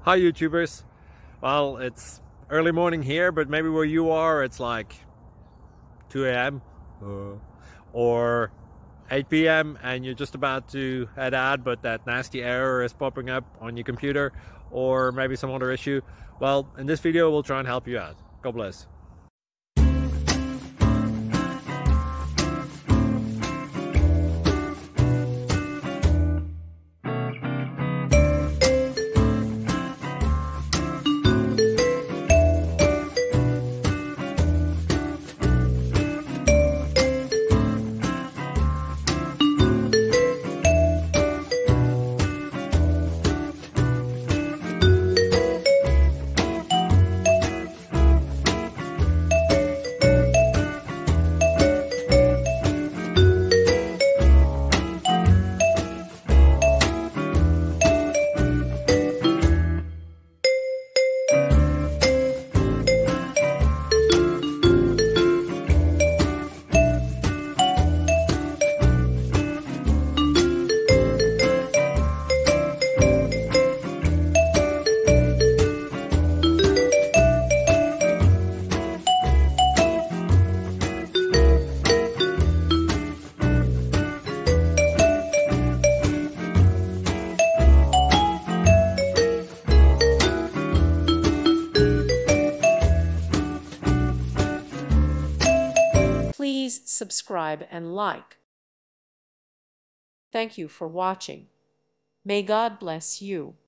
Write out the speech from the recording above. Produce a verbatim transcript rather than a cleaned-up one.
Hi YouTubers. Well, it's early morning here, but maybe where you are it's like two A M uh, or eight P M and you're just about to head out, but that nasty error is popping up on your computer, or maybe some other issue. Well, in this video we'll try and help you out. God bless. Please subscribe and like. Thank you for watching. May God bless you.